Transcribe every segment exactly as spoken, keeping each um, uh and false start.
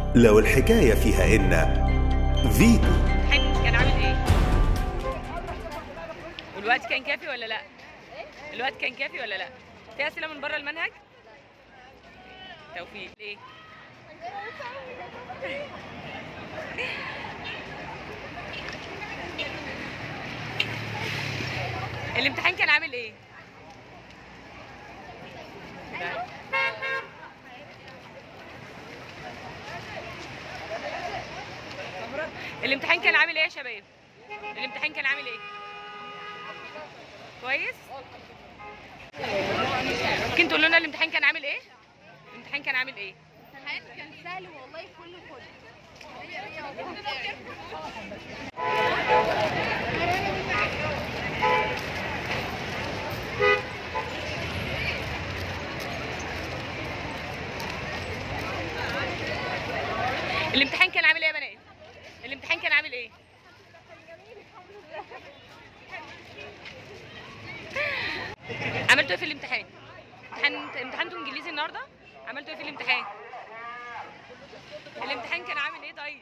لو الحكاية فيها إن فيتو. الامتحان كان عامل ايه؟ والوقت كان كافي ولا لا؟ الوقت كان كافي ولا لا؟ في أسئلة من بره المنهج؟ توفيق ليه؟ الامتحان كان عامل ايه؟ الامتحان كان عامل ايه يا شباب؟ الامتحان كان عامل ايه؟ كويس؟ ممكن تقولوا لنا الامتحان كان عامل ايه؟ الامتحان كان عامل ايه؟ الامتحان كان سهل والله كله فل. الامتحان كان عامل ايه يا بنات؟ الامتحان كان عامل ايه؟ عملتوا ايه في الامتحان؟ امتحان امتحنتوا انجليزي النهارده؟ عملتوا ايه في الامتحان؟ الامتحان كان عامل ايه طيب؟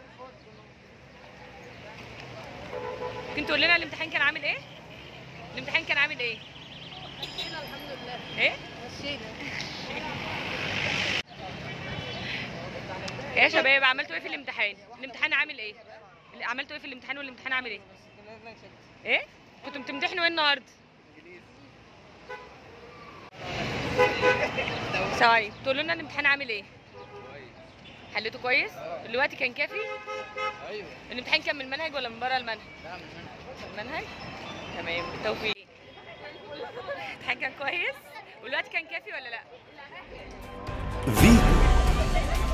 ممكن تقول لنا الامتحان كان عامل ايه؟ الامتحان كان عامل ايه؟ مشينا الحمد لله. ايه؟ مشينا. ايه يا شباب عملتوا ايه في الامتحان؟ الامتحان عامل ايه؟ عملتوا ايه في الامتحان والامتحان عامل ايه؟ ايه؟ كنتوا بتمتحنوا ايه النهارده؟ ثواني تقولوا لنا الامتحان عامل ايه؟ حليته كويس؟ الوقت كان كافي؟ ايوه. الامتحان كان من المنهج ولا من بره المنهج؟ لا من المنهج. المنهج؟ تمام بالتوفيق. الامتحان كان كويس؟ والوقت كان كافي ولا لا؟ فيتو.